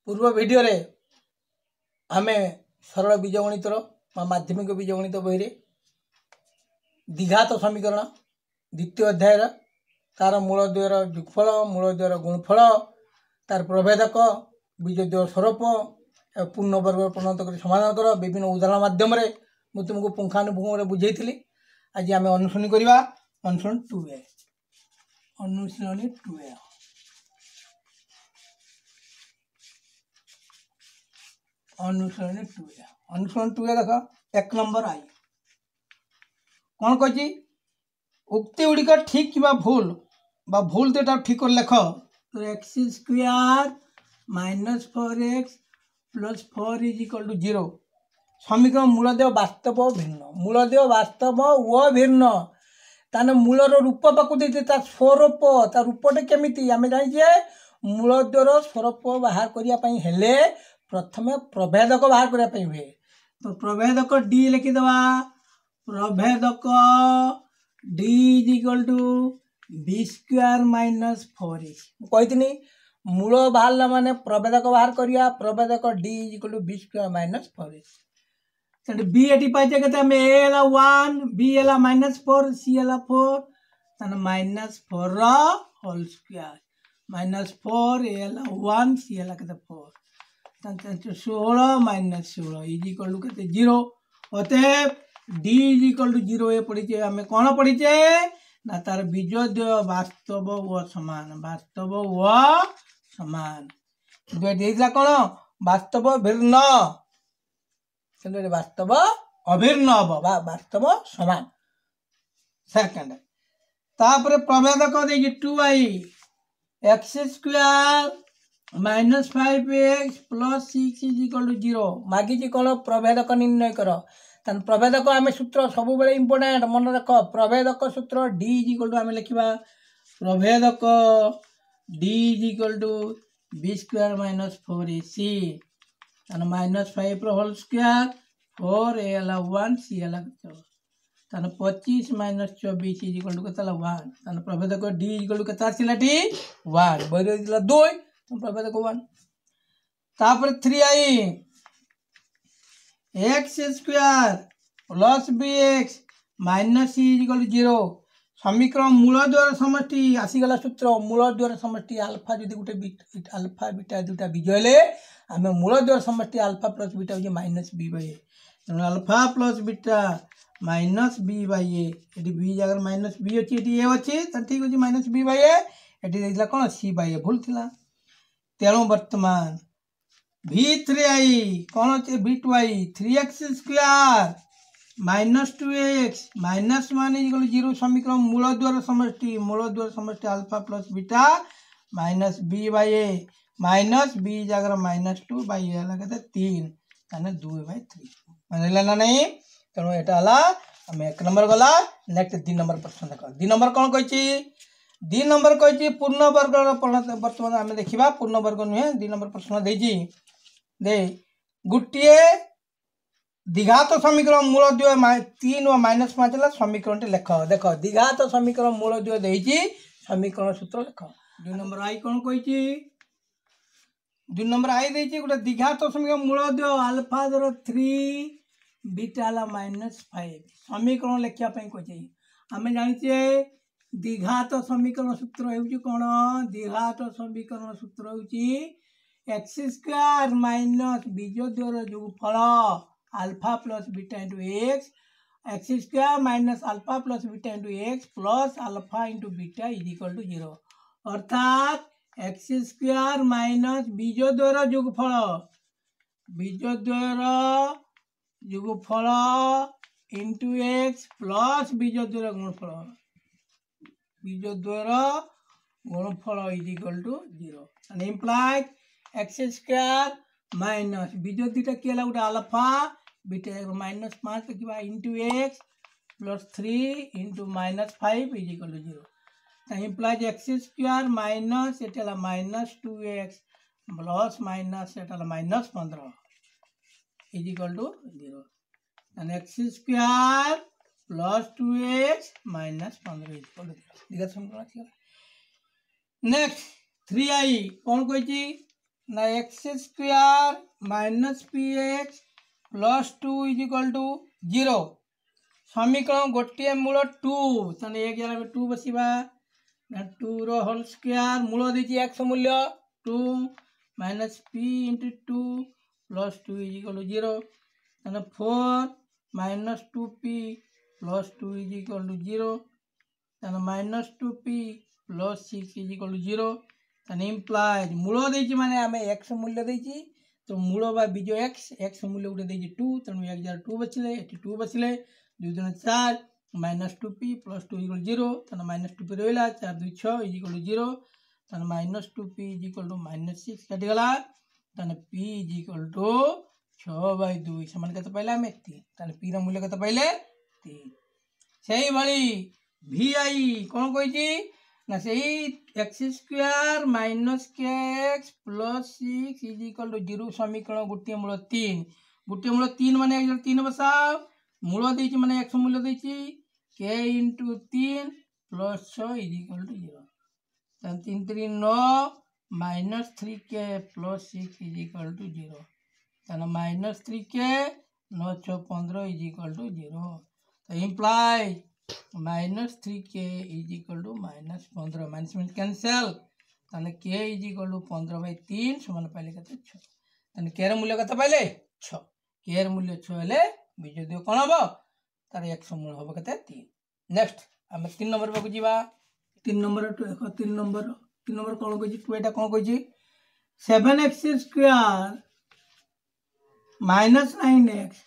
पूर्व वीडियो रे आमे सरल बीजगणितर माध्यमिक बीजगणित बही रे द्विघात समीकरण द्वितीय अध्याय तार मूल द्वयर युगफल मूल द्वयर गुणफल तार प्रभेदक बीजद्वय स्वरूप पूर्ण वर्ग परिणत कर समाधान कर विभिन्न उदाहरण माध्यम मुझे तुमको पुंखानुपुंख बुझे आज आम अनुसरणी करवा अनुसरण 2A अनुसरणी 2A अनुसरण 2A देख 1 नंबर आई कौन कही उक्ति गुड़िक ठीक कि भूल भूल तो ठीक कर लेख तो x square minus 4x plus 4 is equal to 0 समीकरण मूलदेव वास्तव भिन्न मूलदेव वास्तव व भिन्न ताने मूलर रूप पाक स्वरूप तार रूपटे केमिति आम जाने मूलद्वर स्वरूप बाहर करने प्रथम प्रभेदक बाहर करने हुए तो प्रभेदक डी लिखिदवा प्रभेदक D is equal to b square minus 4x कही मूल बाहर माने प्रभेदक बाहर करिया प्रभेदक D is equal to b square minus 4x b एटी पाइचे कहते हैं ए एला 1 बी एला माइनस 4 सी एला 4 तने minus 4 whole square minus 4 a एला 1 सी एला कहते 4 16 माइनस 16 इज इक्वल टू कहते 0 अतएव डी इज इक्वल टू 0 ये पढ़ीचे आम कौन पढ़ीचे ना तार बीजद्वय वास्तव व समान कौन वास्तव भिन्न वास्तव अभिन्न वास्तव समान सेकंड तापर प्रभेदक देखिए 2i x square minus 5x plus 6 is equal to 0 मागिची कौन प्रभेदक निर्णय कर तन प्रभेदक आम सूत्र सब बेले इंपोर्टेंट मन रख प्रभेदक सूत्र डी इज इक्वल टू आम लिखा प्रभेदक D is equal to b square minus 4ac minus 5 whole square 4 a 1 c 25 minus 24 is equal to के 1 प्रभेदक डी इज इक्वल टू के टी 1 बहरे 2 प्रभेदक 1 तापर 3i x square plus b x minus c is equal to 0 समीकरण मूलद्वयर समष्टि आसीगला सूत्र मूलद्वयर समष्टि आल्फा जदि गोटे आल्फा बीटा दुटा बीजले आम मूलद्वयर समष्टि आल्फा प्लस बीटा हो माइनस बी बाई ए तेणु alpha plus beta minus b by a b जगह माइनस बी अच्छी ए अच्छी ठीक अच्छे माइनस बी बाई ए कौन सी बाई ए भूल थी तेणु बर्तमान v3i कौन अच्छे v2i 3x square minus 2x minus 1 equal 0 समीकरण मूलद्वयर समष्टि alpha plus beta minus b by a minus b जगह माइनस 2 बाई ए लगे 3 ताने 2/3 मानला ना नहीं तेणु यहाँ आम 1 नंबर गला नेक्स्ट 2 नंबर प्रश्न देख 2 नंबर कौन कही 2 नंबर कही पूर्ण वर्ग बर्तमान आम देखा पूर्ण वर्ग नुहे 2 नंबर प्रश्न दे गोटे द्विघात समीकरण मूलद्वय 3 और माइनस 5 समीकरण लेख देख द्विघात समीकरण मूलद्वय देती समीकरण सूत्र लेख 2 नंबर आई कौन कही 2 नंबर आई देती गोटे द्विघात समीकरण मूलद्वय आल्फा दर 3 बीटा माइनस 5 समीकरण लेखापी कही आम जाने द्विघात समीकरण सूत्र हो कौन द्विघात समीकरण सूत्र हो एक्स स्क्वायर माइनस बीजद्वयर योगफल alpha plus beta into x square minus alpha plus beta into x plus alpha into beta is equal to 0 अर्थात एक्स स्क्वायर माइनस बीजद्वयर योगफल इंटू एक्स प्लस बीजद्वयर गुणफल is equal to 0 implies x square minus बीज दुटा किए गोटे alpha beta minus 5 लिखा into x plus 3 into minus 5 is equal to 0 implies x square minus ये माइनस 2x प्लस माइनस ये minus 15 is equal to 0 x square plus 2x minus 15 is equal to 0 next 3i कौन कही ना x square minus p x plus 2 is equal to 0 समीकरण गोटे मूल 2 ताने एक जगह 2 बसवा 2 रो होल स्क्वायर मूल देती एक्स मूल्य 2 minus p into 2 plus 2 is equal to 0 ताने 4 minus 2p plus 2 is equal to 0 ताने minus 2p plus 6 is equal to 0 ताने इम्प्लाइज मूल देती माने आमे एक्स मूल्य देती तो मूल बा बीजो एक्स मूल्य गोटे देती 2 तेणु एक जगह 2 बचले 2 बचले 2 दूनी 4 माइनस 2p प्लस 2 इक्वल 0 ताने माइनस 2p रहा 4 2 6 इज इक्वल टू 0 ताने minus 2p is equal to minus 6 कटिगला ताने p इज इक्वल टू 6/2 समान केते पहले आमे 3 ताने p रो मूल्य केते पहले 3 सही भली vi कोन कोइ छी ना सही x square minus k x plus 6 is equal to 0 समीकरण गोटे मूल 3 माने 3 बसाओ मूल देछि माने एक्स मूल्य देछि k into 3 plus 6 is equal to 0 तन 3 3 9 माइनस 3 के प्लस 6 इज इक्वल टू 0 तन माइनस 3 के 9 6 15 इज इक्वल टू 0 तो imply minus 3 k is equal to minus 15 minus minus cancel ताने के इज इक्वल टू 15/3 समान पहले कते 6 ताने के र मूल्य कते पहले 6 के र मूल्य 6 हेले बीजो दियो कोन हबो तार x मूल हबो कते 3 नेक्स्ट हम 3 नंबर पे जीवा 3 नंबर देखो 3 नंबर कोन कहै छी 2 एटा कोन कहै छी 7x square minus 9x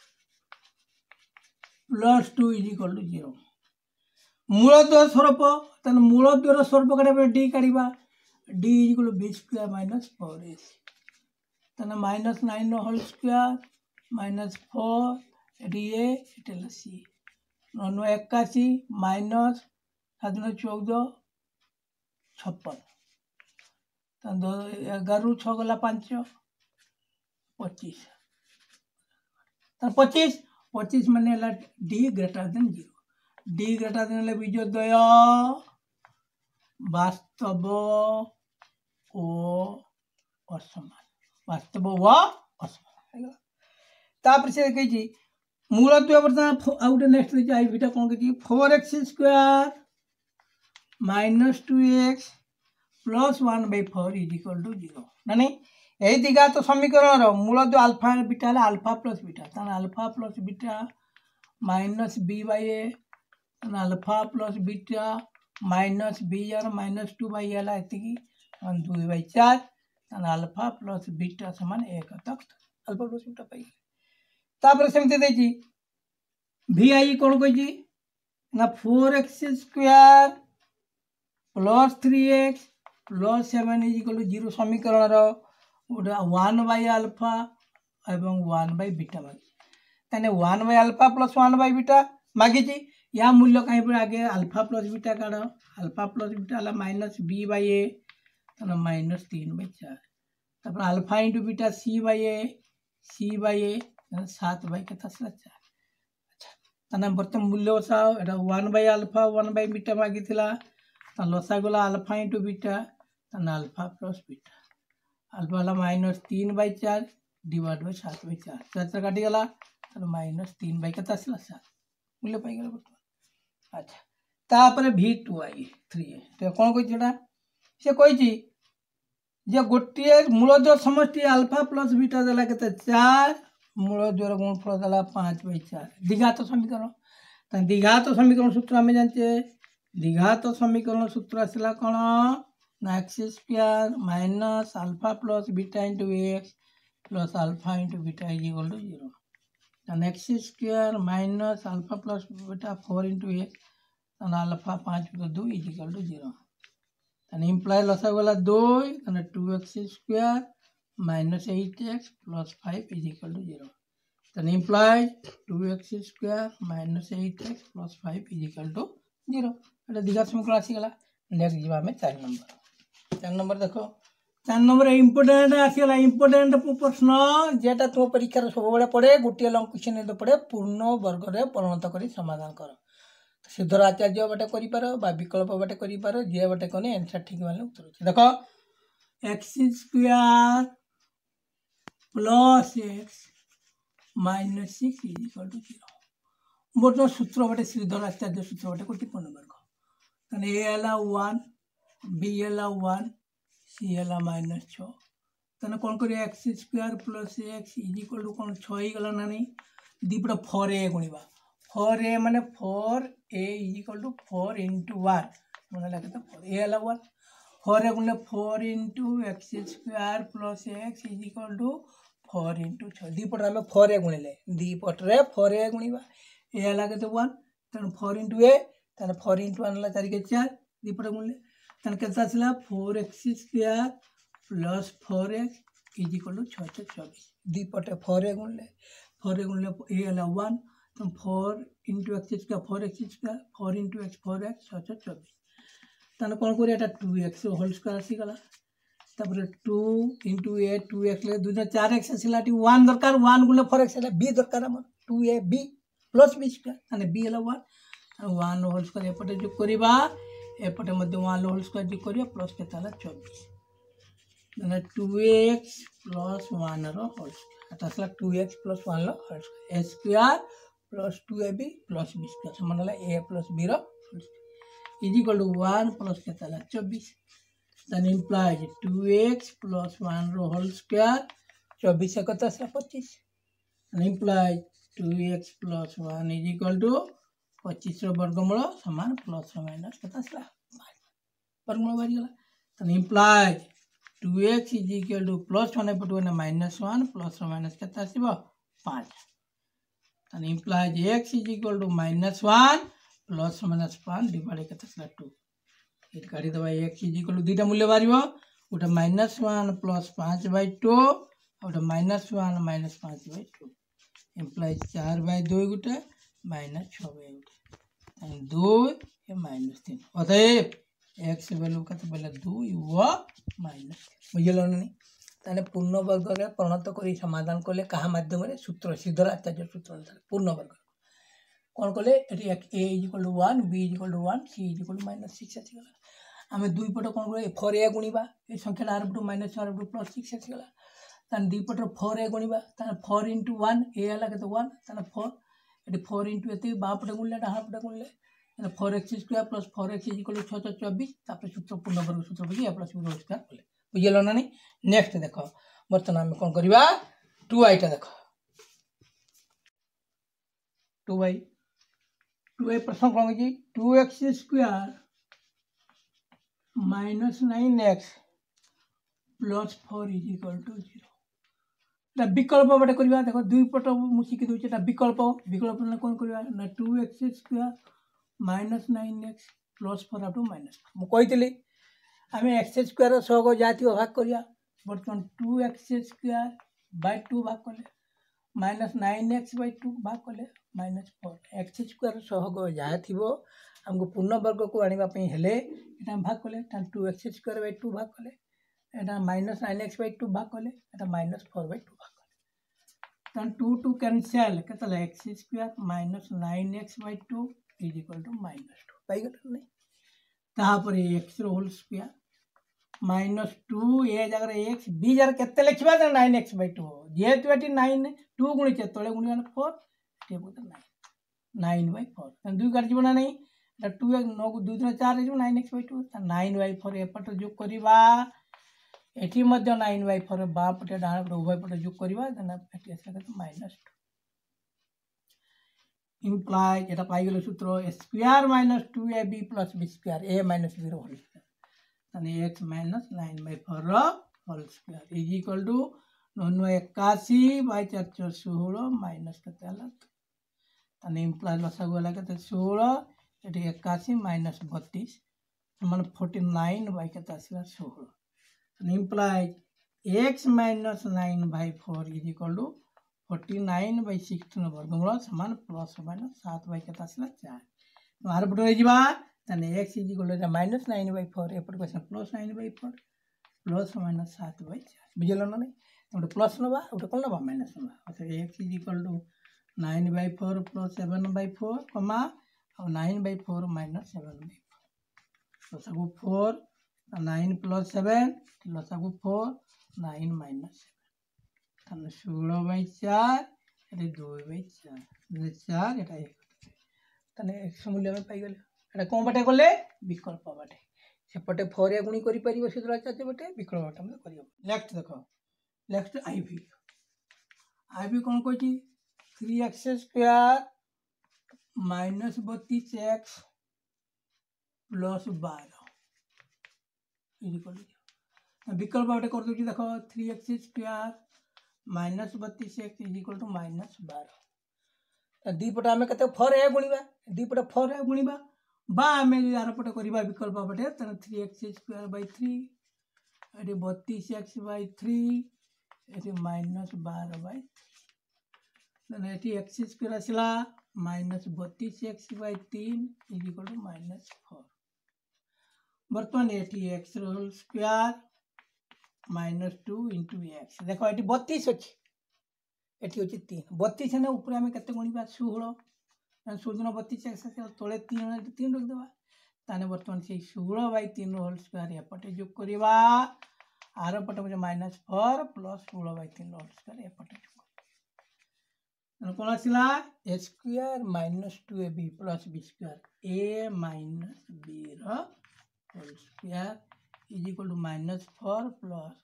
plus 2 is equal to 0 मूलद्वार स्वरूप तन मूलद्वार स्वरूप काढे डी काढिबा D is equal to b square minus 4ac तन माइनस 9 होल स्क्वायर माइनस 4 डी ए इटल सी 9 81 माइनस 7 14 56 तन 11 6 गला 5 25 तन 25 माने ला D greater than 0 D greater than ले बीजो द्वय वास्तव ओ असमान वास्तव व असमान तापर से कहि छी मूल द्वय वर्तमान आउट नेक्स्ट दे आई बीटा कोन कहि 4x square minus 2x plus 1/4 is equal to 0 नानी एही द्विघात समीकरण रो मूल द्वय अल्फा बीटा ले अल्फा प्लस बीटा तन alpha plus beta minus b/a तन alpha plus beta minus b और माइनस 2/a ला एति 2/4 तन अल्फा प्लस बीटा समान 1 तक अल्फा प्लस बीटा पाई तापर सेमते देछि vi कोन कहै छी ना 4x square plus 3x plus 7 is equal to 0 समीकरण रो 1/अल्फा एवं 1/बीटा मागी तने 1/अल्फा प्लस 1/बीटा मागी छी या मूल्य कहीं पर आगे अल्फा प्लस बीटा काढो अल्फा प्लस बीटा ला माइनस b/a तने माइनस 3/4 तापर अल्फा इंटू बीटा c/a 7/4 अच्छा तने बर्तमान मूल्य बसाओ एटा 1/अल्फा 1/बीटा मागी थिला त लसा गला अल्फा इंटू बीटा तने अल्फा प्लस बीटा अल्फा ला माइनस 3/4 डिवाइड बाय 7/4 4 काटी गला त माइनस 3/7 मूल्य पाई गला अच्छा तापर v2i 3 तो कोन कहै छटा से कहै छी जे गोटे मूलद्वार समष्टि अल्फा प्लस बीटा देला केते 4 मूलद्वार गुणफल देला 5/4 द्विघात समीकरण त द्विघात समीकरण सूत्र हमें जानते द्विघात समीकरण सूत्र आसला कोन ना x square minus alpha plus beta into x plus alpha into beta is equal to 0 तन x square minus alpha plus beta 4 into x तन अल्फा 5/2 इज इक्वल टू 0 तन इंप्लाई लसा वाला 2 तन 2x square minus 8x plus 5 is equal to 0 तन imply 2x square minus 8x plus 5 is equal to 0 एटा द्विघात समीकरण आसी गला नेक्स्ट जीवा में 4 नंबर देखो 4 नंबर इम्पोर्टेंट आसीगला इम्पोर्टेंट प्रश्न जेटा तुम परीक्षा सब बड़े पड़े गोटे लंग क्वेश्चन पड़े पूर्ण वर्ग रे परिणत करी समाधान कर सिद्धर आचार्य बाटे करि पारो बा विकल्प बाटे करि पारो जे बाटे कोने आंसर ठीक वाले उत्तर देखो x square plus x minus 6 is equal to 0 मोर सूत्र बटे श्रीधर आचार्य सूत्र बटे कोटि पूर्ण वर्ग ए है 1 बी है 1 सी है -6 तेना कौन कर x square plus x is equal to कौन 6 गला ना नहीं दीपट 4a गुणवा 4a माने 4a is equal to 4 into 1 मैंने लगे तो 4a है 1 4a गुणले 4 into x square plus x is equal to 4 into 6 दीपट आम 4a गुणिले दीपटे 4a गुणवा ए है के 1 तेना 4 इंटू ए तेना 4 इंटू 1 है 4 के 4 दीपट गुणले तेना के 4x square plus 4x is equal to 6 24 दीपटे 4a गुणले ए है 1 तो 4 into x square 4x square 4 into x 4x 6 24 तेना कौन कर 2x होल स्क्वायर आसीगला तापर 2 इंटू ए 2x ले 2 4x आसला 1 दरकार 1 गुणले 4x है b दरकार हम 2a b plus b square माने b है 1 होल स्क्वायर एपटे जो करबा एपटे मध्य 1 होल स्क्वायर जो करिया प्लस के ताला 24 माने 2x प्लस 1 रो होल स्क्वायर आसला 2x प्लस 1 रो whole square a square plus 2ab plus b square समान a प्लस b रो whole square is equal to 1 plus के ताला 24 then implies 2x plus 1 रो होल स्क्वायर 24 से कत आसला 25 and implies 2x plus 1 is equal to 25 रो वर्गमूल समान प्लस और माइनस कत आसला वर्गमूल बाहरी गला then implies 2x is equal to plus 1 एपटू ने -1 प्लस और माइनस कत आसीबो 5 then implies x is equal to -1 plus minus 5 divide कत आसला 2 इट काढी दबा x इज इक्वल टू दुईटा मूल्य बाहरिबो गोटे -1 प्लस 5/2 और -1 माइनस 5/2 इम्प्लाइज 4/2 गोटे -6/2 2 ये -3 अतएव x वैल्यू कत बोले 2 व माइनस बुझलो नहीं ताने पूर्ण वर्ग रे परिणत करी समाधान कले कहा माध्यम रे सूत्र श्रीधर आचार्य सूत्र अनुसार पूर्ण वर्ग कौन कले एटी a is equal to 1 b is equal to 1 c is equal to -6 आसीगला आम दुई पट कौन कर 4a गुणवा ये संख्या r -r +6 आसीगला तान दुई पट 4a गुणवा तान 4 इंटू 1 a है के 1 तान 4 ये 4 इंटू एते बा पटे गुणले डाहा पटे गुणले 4x square plus 4x is equal to 6 24 तापर सूत्र पूर्ण वर्ग सूत्र बजे a plus b whole square बोले बुझलो ना नहीं नेक्स्ट देखो वर्तमान में कौन करबा 2i टा देखो 2i प्रश्न कौन है 2x square -9x plus 4 is equal to 0 विकल्प बटे करबा देखो दुई पट मुसिकी दोचे विकल्प ने कौन करबा ना 2x square -9x plus 4 up to minus मु कहितली आम एक्स स्क्वायर सहग जाती भाग करिया बर्तमान 2x स्क्वायर बाय 2 भाग कले -9x/2 भाग कले -4 एक्स स्क्वायर सहग जहाँ थी आमको पूर्ण वर्ग को आने हेले भाग कले 2x स्क्वायर बाय 2 भाग कले -9x/2 भाग कले -4/2 भाग कले 2 2 कैंसल के x square -9x/2 is equal to -2 पाई गल नहीं तापर एक्स होल स्क्वायर -2 ए जगह एक्स बी जगह केते लिखबा 9x/2 जेहेतु एटी 9 2 गुणी के तळे गुणी 4 एटी बोलते 9/4 2 काट जीवना नहीं 2 9 2 3 4 जो 9x/2 9/4 एपट जो करबा एटी मध्य 9/4 बा पटे डाण पटे उभय पटे जो करबा देना एटी असला के -2 इम्प्लाइज एटा पाई गेलो सूत्र a square -2ab + b square a - b रो होल स्क्वायर तने x - 9/4 रो whole square is equal to 81/416 minus कते हला तने इम्प्लाइज लसागु हला कते 16 एटी 81 - 32 समान 49 कते आसीला 16 तने implies x - 9/4 is equal to 49/16 वर्गमूल समान प्लस माइनस 7 कते आसीला 4 तो आर पटे रही तने x इज इक्वल टू -9/4 एपट को प्लस 9/4 प्लस माइनस 7/4 बुझलो ना नहीं गोटे प्लस नवा गोटे कौन नवा माइनस नवा अच्छा x is equal to 9/4 plus 7/4 comma और 9/4 माइनस 7/4 लसागु 4 9 प्लस 7 लसागु 4 9 माइनस 7 16/4 ये 2/4 4 এটা 1 তাহলে x মূল্য আমি পাই গলে এটা কোন বাটে গলে বিকল্প বাটে সেপটে 4 গুণি করি পারিব সূত্র আছে বটে বিকল্প বাটে আমরা করিব নেক্সট দেখো नेक्स्ट आईवी कौन कहती 3x² माइनस 32x प्लस 12 विकल्प गोटे कर दूसरी देख 3x² minus 32x equal to minus 12 दीपटे आम के 4 गुणा दीपटे 4 गुणा आम यार पटे करवा विकल्प पटे 3x² 3 32x/3 ये माइनस 12/3 x² आसला minus 32x/3 equal to minus 4 बर्तमान ये x whole square minus 2 into x देखो ये 32 अच्छे ये हूँ 3 32 है ऊपर आम के गुणा 16 16 32x तले 3 रखिदेवा ताने बर्तमान से 16/3 होल स्क्वायर एपटे जोग करवा आर पटे मुझे माइनस 4 प्लस 16/3 होल स्क्वायर एपटे कौन आसला a² minus 2ab plus b² a minus b whole square is equal to minus 4 plus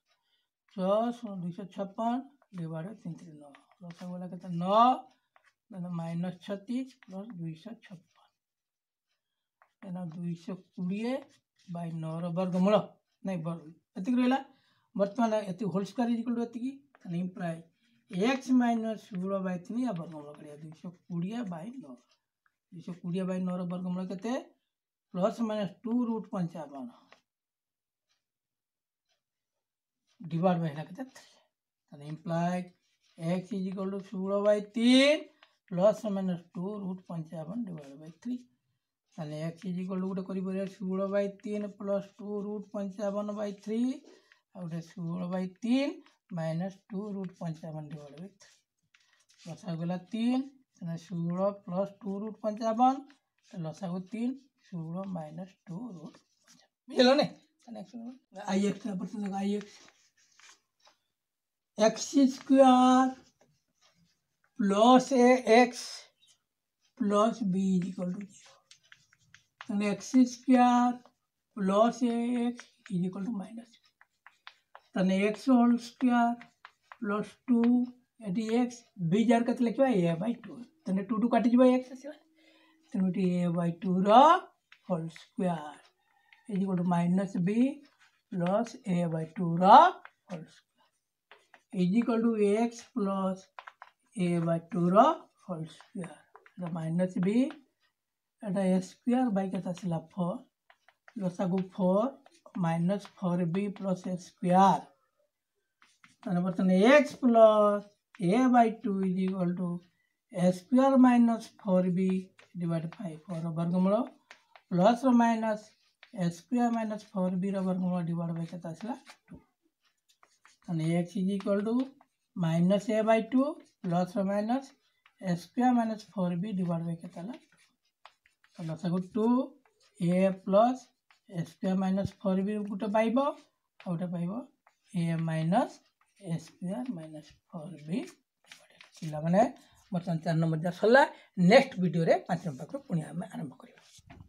256 divided 3 3 9 लसा वाला कहता 9 माइनस 36 प्लस 256 220/9 वर्गमूल नहीं ये रहा बर्तमान ये whole square is equal to ये इम्प्लाय x माइनस 16/3 या वर्गमूल करिया 220/9 220/9 वर्गमूल केते प्लस माइनस 2√55 डिवाइड बाय केते 3 imply x is equal to 16/3 plus minus 2√55 divide by 3 ताले x इज इक्वल टू गोटे करि 16/3 प्लस 2√55/3 आ गोटे 16/3 माइनस 2√55 डिवाइड बाय 3 लसा गला 3 16 प्लस 2√55 लसा को 3 16 माइनस 2√55 बुझलो ने next ix percent ix x² plus ax plus b equal to 0 x² plus ax is equal to minus x whole square plus 2 एटी x b जार के लिखा a/2 तने 2 2 काटी जबा x आसीला तने a/2 रो whole square is equal to minus b plus a/2 रो whole square is equal to x plus a/2 रो होल स्क्वायर माइनस b एटा a² बाय के आसीला 4 लसागु 4 माइनस 4b प्लस a² तने बर्तन x plus a/2 is equal to a² minus 4b divide 5 4 वर्गमूल plus minus a² minus 4b वर्गमूल divide by केता आसला 2 तने x is equal to minus a/2 plus minus a² minus 4b divide by केता आला 2 लसागु 2 a plus a² minus 4b गोटे पाइब गोटे पाइब a minus a² minus 4b पिला माने बर्तमान 4 नंबर जा सरला नेक्स्ट वीडियो रे 5 नंबर पुणी आरंभ करिया।